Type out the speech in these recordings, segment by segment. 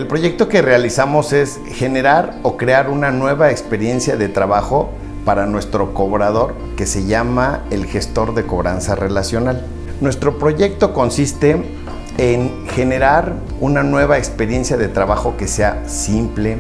El proyecto que realizamos es generar o crear una nueva experiencia de trabajo para nuestro cobrador que se llama el gestor de cobranza relacional. Nuestro proyecto consiste en generar una nueva experiencia de trabajo que sea simple,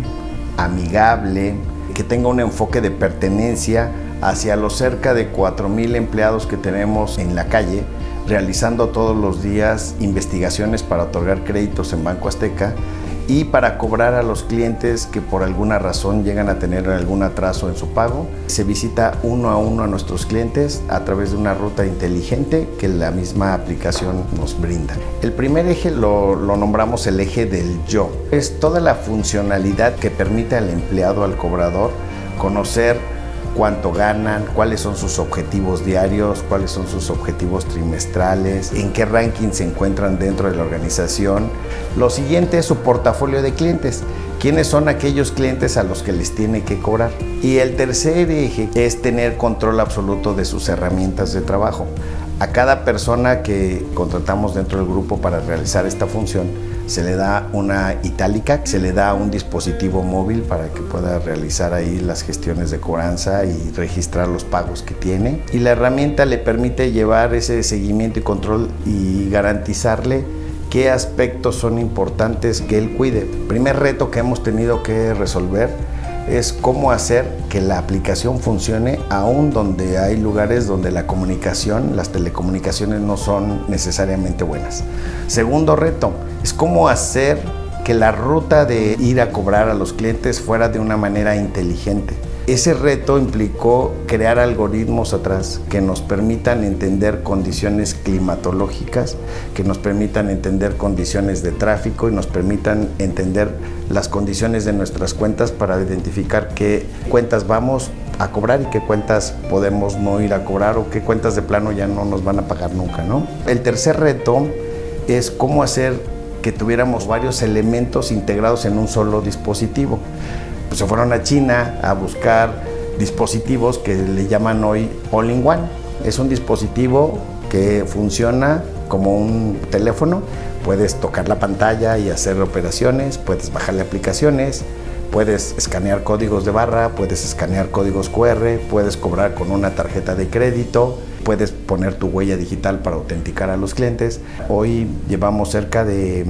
amigable, que tenga un enfoque de pertenencia hacia los cerca de 4,000 empleados que tenemos en la calle, realizando todos los días investigaciones para otorgar créditos en Banco Azteca y para cobrar a los clientes que por alguna razón llegan a tener algún atraso en su pago. Se visita uno a uno a nuestros clientes a través de una ruta inteligente que la misma aplicación nos brinda. El primer eje lo nombramos el eje del yo. Es toda la funcionalidad que permite al empleado, al cobrador, conocer cuánto ganan, cuáles son sus objetivos diarios, cuáles son sus objetivos trimestrales, en qué ranking se encuentran dentro de la organización. Lo siguiente es su portafolio de clientes, quiénes son aquellos clientes a los que les tiene que cobrar. Y el tercer eje es tener control absoluto de sus herramientas de trabajo. A cada persona que contratamos dentro del grupo para realizar esta función se le da una itálica, se le da un dispositivo móvil para que pueda realizar ahí las gestiones de cobranza y registrar los pagos que tiene. Y la herramienta le permite llevar ese seguimiento y control y garantizarle qué aspectos son importantes que él cuide. El primer reto que hemos tenido que resolver es cómo hacer que la aplicación funcione aún donde hay lugares donde la comunicación, las telecomunicaciones no son necesariamente buenas. Segundo reto es cómo hacer que la ruta de ir a cobrar a los clientes fuera de una manera inteligente. Ese reto implicó crear algoritmos atrás que nos permitan entender condiciones climatológicas, que nos permitan entender condiciones de tráfico y nos permitan entender las condiciones de nuestras cuentas para identificar qué cuentas vamos a cobrar y qué cuentas podemos no ir a cobrar o qué cuentas de plano ya no nos van a pagar nunca, ¿no? El tercer reto es cómo hacer que tuviéramos varios elementos integrados en un solo dispositivo. Se fueron a China a buscar dispositivos que le llaman hoy All-in-One. Es un dispositivo que funciona como un teléfono. Puedes tocar la pantalla y hacer operaciones, puedes bajarle aplicaciones, puedes escanear códigos de barra, puedes escanear códigos QR, puedes cobrar con una tarjeta de crédito, puedes poner tu huella digital para autenticar a los clientes. Hoy llevamos cerca de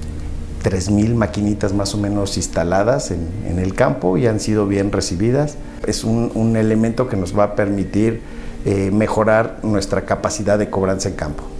3,000 maquinitas más o menos instaladas en el campo y han sido bien recibidas. Es un elemento que nos va a permitir mejorar nuestra capacidad de cobranza en campo.